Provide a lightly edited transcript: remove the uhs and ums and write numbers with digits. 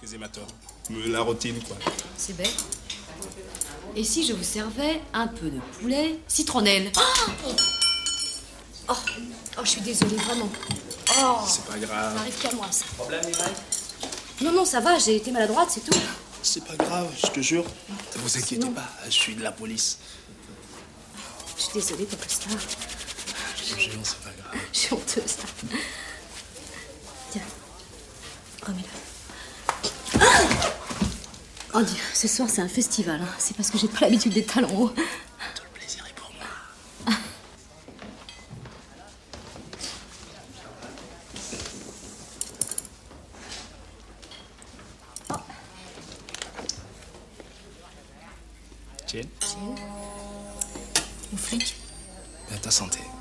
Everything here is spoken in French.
faisais ma tort. La routine, quoi. C'est bête. Et si je vous servais un peu de poulet citronnelle? Oh, je suis désolée, vraiment. Oh, c'est pas grave. Ça arrive qu'à moi, ça. Problème, Mireille? Non, ça va, j'ai été maladroite, c'est tout. C'est pas grave, je te jure. Ne vous inquiétez Non. pas, je suis de la police. Je suis désolée, Papa Star. Je te jure, c'est pas grave. Je suis honteuse, là. Tiens, remets-le. Oh, Dieu, ce soir, c'est un festival. Hein. C'est parce que j'ai pas l'habitude des talons hauts. Tout le plaisir est pour moi. Tiens. Au flic. À ta santé.